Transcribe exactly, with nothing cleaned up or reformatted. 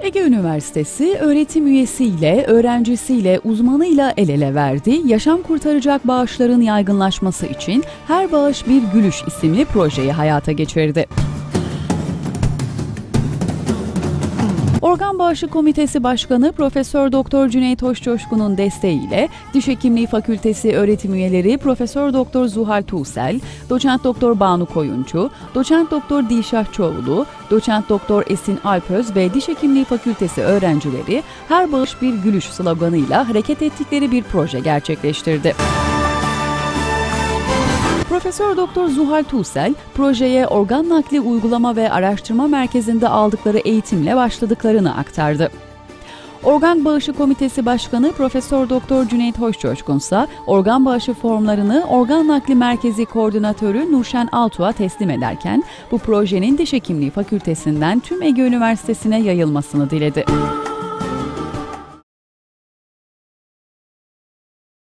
Ege Üniversitesi öğretim üyesiyle, öğrencisiyle, uzmanıyla el ele verdi. Yaşam kurtaracak bağışların yaygınlaşması için Her Bağış Bir Gülüş isimli projeyi hayata geçirdi. Organ Bağışı Komitesi Başkanı Profesör Doktor Cüneyt Hoşcoşkun'un desteğiyle Diş Hekimliği Fakültesi öğretim üyeleri Profesör Doktor Zuhal Tuğsel, Doçent Doktor Banu Koyuncu, Doçent Doktor Dilşah Çoğulu, Doçent Doktor Esin Alpöz ve Diş Hekimliği Fakültesi öğrencileri Her Bağış Bir Gülüş sloganıyla hareket ettikleri bir proje gerçekleştirdi. Profesör Doktor Zuhal Tuğsel, projeye Organ Nakli Uygulama ve Araştırma Merkezi'nde aldıkları eğitimle başladıklarını aktardı. Organ Bağışı Komitesi Başkanı Profesör Doktor Cüneyt Hoşcoşkun ise organ bağışı formlarını Organ Nakli Merkezi Koordinatörü Nurşen Altuğ'a teslim ederken bu projenin Diş Hekimliği Fakültesinden tüm Ege Üniversitesi'ne yayılmasını diledi.